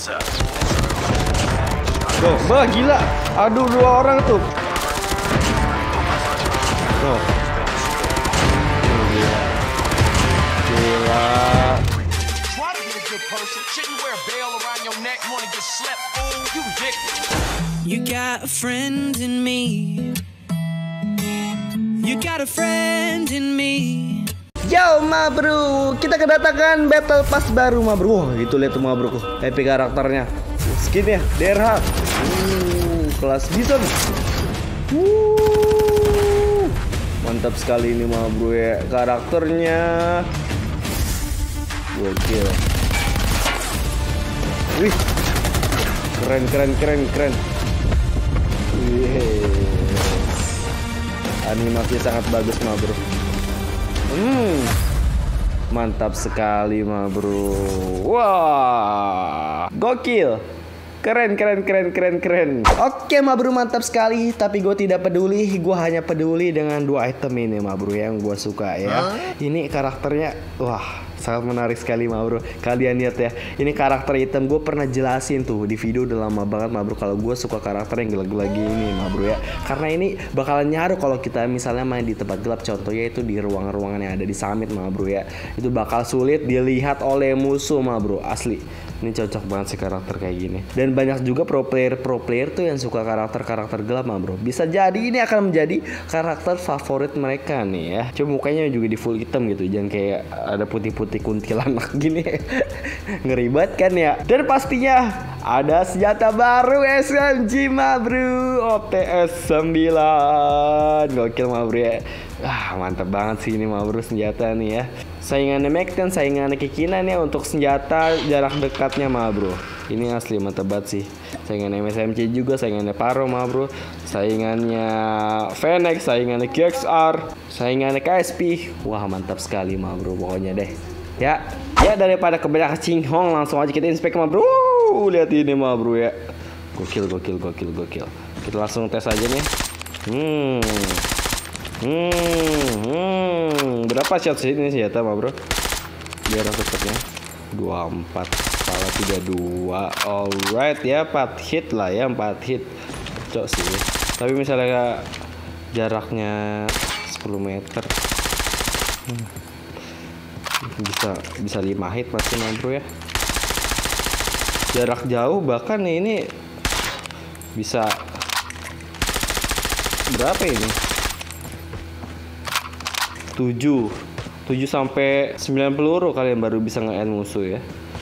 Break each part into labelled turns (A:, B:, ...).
A: Tuh, bah gila. Aduh, 2 orang tuh. Tuh. Gila.
B: You got a friend in me. You got a friend in me.
A: Yo ma bro, kita kedatangan battle pass baru ma bro. Wah gitu lihat tuh ma bro, epic karakternya, skinnya DRH, kelas bison. Mantap sekali ini ma bro ya, karakternya gokil. Wih, keren. Animasi sangat bagus ma bro. Mantap sekali ma bro. Wah, gokil. Keren. Oke ma bro, mantap sekali. Tapi gue tidak peduli, gue hanya peduli dengan 2 item ini ma bro yang gue suka ya. Ini karakternya, wah sangat menarik sekali ma bro. Kalian lihat ya, ini karakter item gue pernah jelasin tuh di video udah lama banget ma bro. Kalau gue suka karakter yang gelap-gelap gini ma bro ya, karena ini bakalan nyaruh kalau kita misalnya main di tempat gelap. Contohnya itu di ruangan-ruangan yang ada di summit ma bro ya, itu bakal sulit dilihat oleh musuh ma bro. Asli ini cocok banget sih karakter kayak gini. Dan banyak juga pro player tuh yang suka karakter gelap ma bro. Bisa jadi ini akan menjadi karakter favorit mereka nih ya. Cuma mukanya juga di full hitam gitu, jangan kayak ada putih-putih kuntilanak gini. Ngeri banget kan ya. Dan pastinya ada senjata baru SMG ma bro, OTS 9. Gokil ma bro ya. Mantap banget sih ini ma bro senjata nih ya. Saingannya Macten, saingannya Kikinan ya untuk senjata jarak dekatnya ma bro. Ini asli mantap banget sih. Saingannya MSMC juga, saingannya Paro ma bro, saingannya Fenix, saingannya QXR, saingannya KSP. Wah mantap sekali ma bro pokoknya deh. Ya daripada kebanyakan cinghong, langsung aja kita inspek ma bro. Lihat ini ma bro ya. Gokil. Kita langsung tes aja nih. Berapa shot sih ini senjata ma bro? Biar cepetnya 24 kepala 32. Alright ya, 4 hit lah ya, 4 hit. Cok sih. Tapi misalnya jaraknya 10 meter, bisa 5 hit pasti ma bro ya. Jarak jauh bahkan ini bisa berapa ini? 7 sampai 9 peluru kalian baru bisa nge-end musuh ya.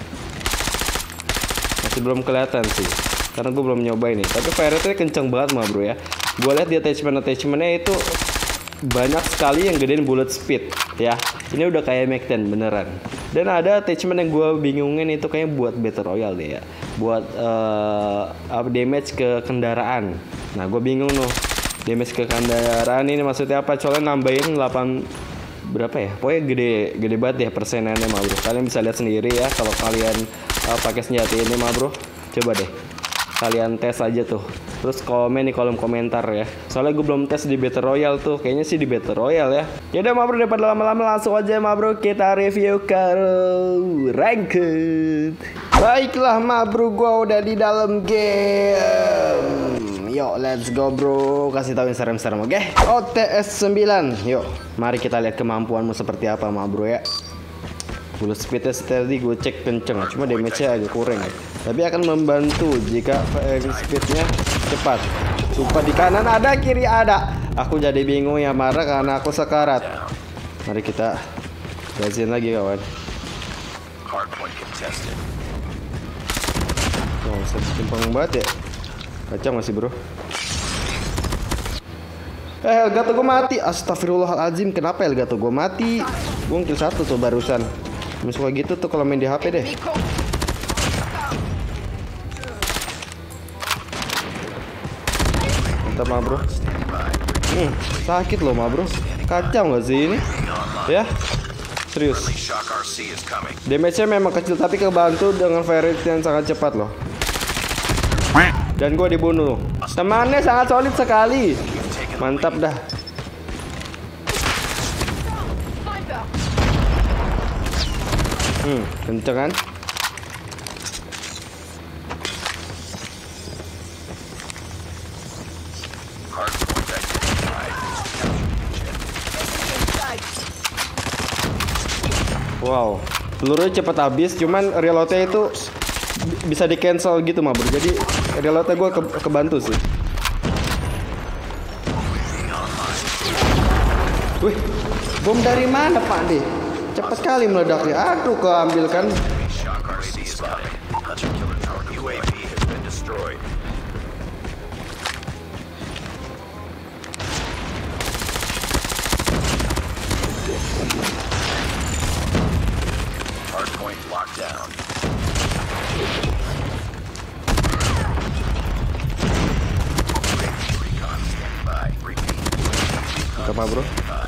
A: Masih belum kelihatan sih, karena gue belum nyoba ini. Tapi fire rate-nya kenceng banget ma bro ya. Gue lihat di attachment-nya itu banyak sekali yang gedein bullet speed ya. Ini udah kayak Macten beneran. Dan ada attachment yang gue bingungin itu kayaknya buat Battle Royale deh ya, buat damage ke kendaraan. Nah gue bingung loh, damage ke kendaraan ini maksudnya apa? Soalnya nambahin 8 berapa ya? Pokoknya gede banget ya persenannya ma bro. Kalian bisa lihat sendiri ya kalau kalian pakai senjata ini ma bro. Coba deh kalian tes aja tuh. Terus komen di kolom komentar ya. Soalnya gue belum tes di Battle Royale tuh. Kayaknya sih di Battle Royale ya. Yaudah ma bro, daripada lama-lama langsung aja ma bro kita review ke ranked. Baiklah ma bro, gue udah di dalam game. Yuk let's go bro, kasih tahu yang serem-serem oke? OTS 9. Yuk mari kita lihat kemampuanmu seperti apa ma bro ya. Bullet speednya tadi gue cek kenceng, cuma damage-nya agak kurang ya. Tapi akan membantu jika speednya cepat. Sumpah di kanan ada, kiri ada. Aku jadi bingung ya marah karena aku sekarat. Mari kita gasin lagi kawan. Oh, sempeng banget ya. Kacang masih bro. Elgato gue mati. Astagfirullahaladzim, kenapa Elgato gue mati? Gue kill 1 tuh barusan. Suka gitu tuh kalau main di HP deh. Mantap ma bro. Sakit loh ma bro. Kacau gak sih ini? Ya serius. Damage-nya memang kecil tapi kebantu dengan fire rate yang sangat cepat loh. Dan gue dibunuh. Temannya sangat solid sekali. Mantap dah. Kenceng kan? Wow, pelurunya cepet habis, cuman reloadnya itu bisa di cancel gitu mah bro. Jadi reloadnya gue kebantu sih. Wih, bom dari mana Pak De? Cepat kali meledaknya. Aduh, keambil kan. Apa bro?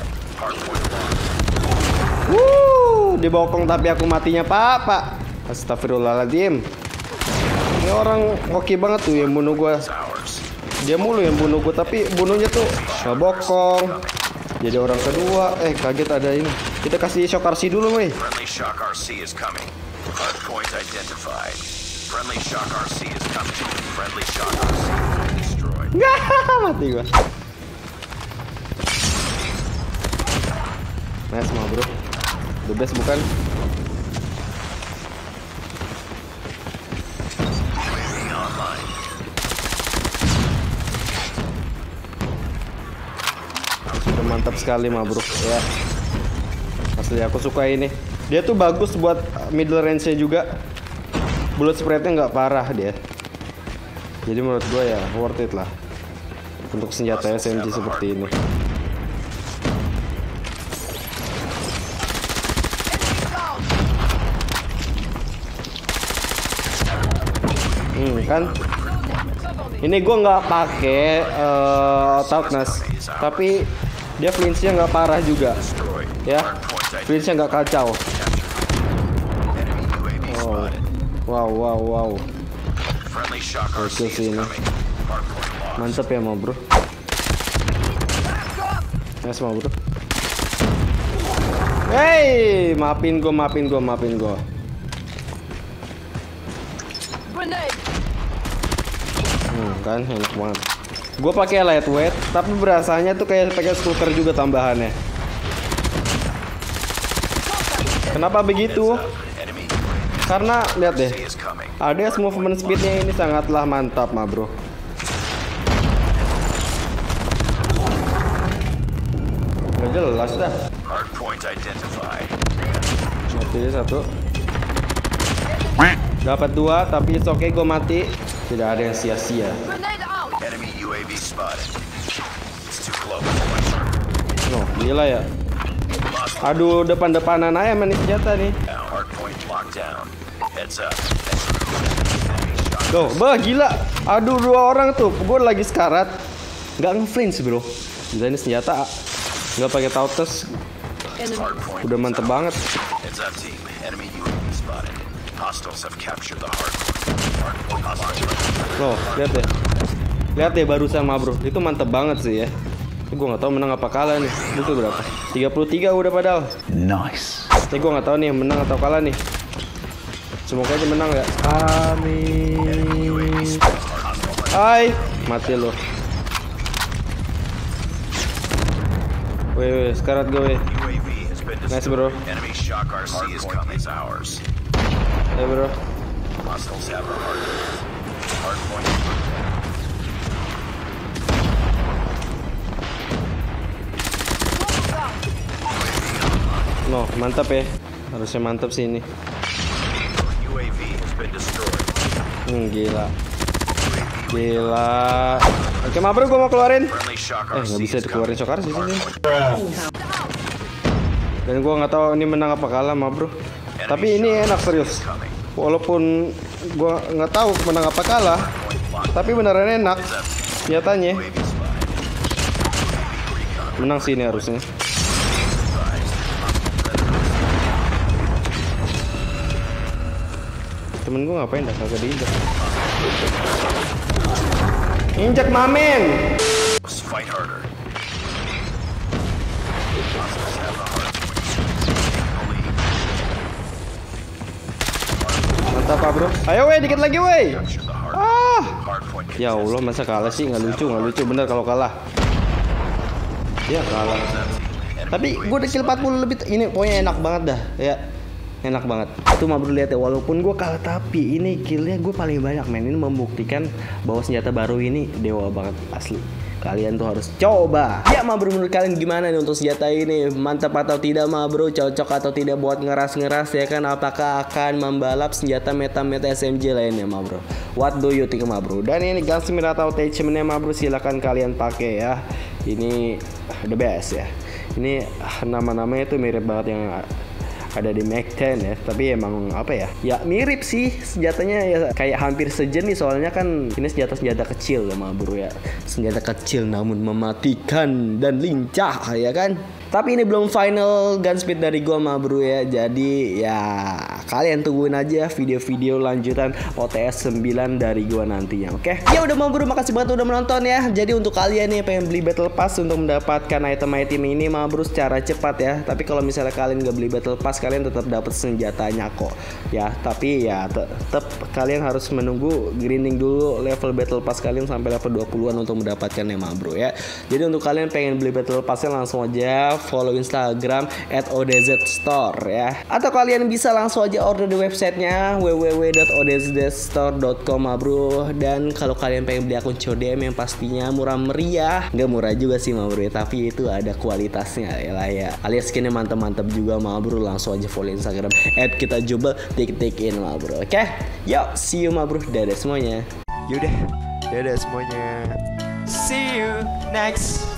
A: Dibokong tapi aku matinya Pak. Astagfirullahaladzim. Ini orang oke banget tuh yang bunuh gua. Dia mulu yang bunuh gua, tapi bunuhnya tuh ngebokong. Jadi orang kedua. Kaget ada ini. Kita kasih shock RC dulu weh. Nggak, mati gua. Nice mah bro. The best bukan? Sudah mantap sekali mah bro ya. Asli aku suka ini. Dia tuh bagus buat middle range-nya juga. Bullet spread-nya nggak parah dia. Jadi menurut gue ya worth it lah untuk senjata SMG seperti ini. Kan ini gue nggak pakai toughness, tapi dia flinch-nya nggak parah juga ya, flinch-nya nggak kacau. Wow oke sih ini mantep ya mau bro. Nice mau bro. Hey, maafin gue. Kan enak banget. Gue pakai lightweight, tapi berasanya tuh kayak pakai skulker juga tambahannya. Kenapa begitu? Karena lihat deh, ada movement speednya ini sangatlah mantap mah bro. Gak jelas dah. Mati satu. Dapat dua, tapi it's okay gue mati. Tidak ada yang sia-sia. No, gila ya. Aduh, depan-depanan aja manis senjata nih. Tuh, gila. Aduh, dua orang tuh. Gue lagi sekarat. Nggak nge-flinch bro. Gila ini senjata. Nggak pakai toughness. Udah mantep banget. Loh, lihat deh barusan mah bro, itu mantep banget sih ya. Gue nggak tahu menang apa kalah nih. Itu berapa? 33 udah padahal. Nice. Ini gue nggak tahu nih menang atau kalah nih. Semoga aja menang ya. Amin. Hai, mati lo. Weh, sekarat gue. Nice bro. Ya bro. No, mantap ya. Harusnya mantap sih ini. Gila. Oke, bro, gue mau keluarin. Nggak bisa dikeluarin shock sih sini. Dan gue nggak tahu ini menang apa kalah, bro. Tapi ini enak serius. Walaupun gue nggak tahu menang apa kalah, tapi beneran enak. Nyatanya menang sih ini harusnya. Temen gue ngapain dah kagak diinjak. Injak mamen. Mantap pak bro. Ayo weh, dikit lagi weh. Ya Allah, masa kalah sih? Nggak lucu bener kalau kalah. Ya kalah. Tapi gue udah kill 40 lebih. Ini pokoknya enak banget dah ya. Enak banget. Itu mah bro, lihat ya, walaupun gue kalah tapi ini killnya gue paling banyak men. Ini membuktikan bahwa senjata baru ini dewa banget asli. Kalian tuh harus coba. Ya mah bro, menurut kalian gimana nih untuk senjata ini? Mantap atau tidak mah bro? Cocok atau tidak buat ngeras-ngeras ya kan? Apakah akan membalap senjata meta-meta SMG lainnya mah bro? What do you think mah bro? Dan ini gunsmith atau attachmentnya mah bro, silahkan kalian pakai ya. Ini the best ya. Ini nama-namanya tuh mirip banget yang ada di Mac 10 ya, tapi emang apa ya? Ya mirip sih senjatanya ya, kayak hampir sejenis, soalnya kan ini senjata kecil ya bro ya. Senjata kecil namun mematikan dan lincah ya kan. Tapi ini belum final gunsmith dari gua mah bro ya. Jadi ya kalian tungguin aja video-video lanjutan OTS 9 dari gua nantinya. Oke? Ya udah mah bro, makasih banget udah menonton ya. Jadi untuk kalian nih pengen beli battle pass untuk mendapatkan item-item ini mah bro secara cepat ya. Tapi kalau misalnya kalian gak beli battle pass, kalian tetap dapat senjatanya kok. Ya, tapi ya tetap kalian harus menunggu grinding dulu level battle pass kalian sampai level 20-an untuk mendapatkannya mah bro ya. Jadi untuk kalian pengen beli battle passnya langsung aja follow Instagram @odzstore ya. Atau kalian bisa langsung aja order di websitenya www.odzstore.com bro. Dan kalau kalian pengen beli akun CODM yang pastinya murah meriah, nggak murah juga sih mah bro ya, tapi itu ada kualitasnya ya lah ya, alias skinnya mantap-mantap juga mah bro. Langsung aja follow Instagram @kitajubel tik-tikin mah bro. Oke, yuk see you mah bro. Dadah semuanya.
C: Yaudah, dadah semuanya. See you next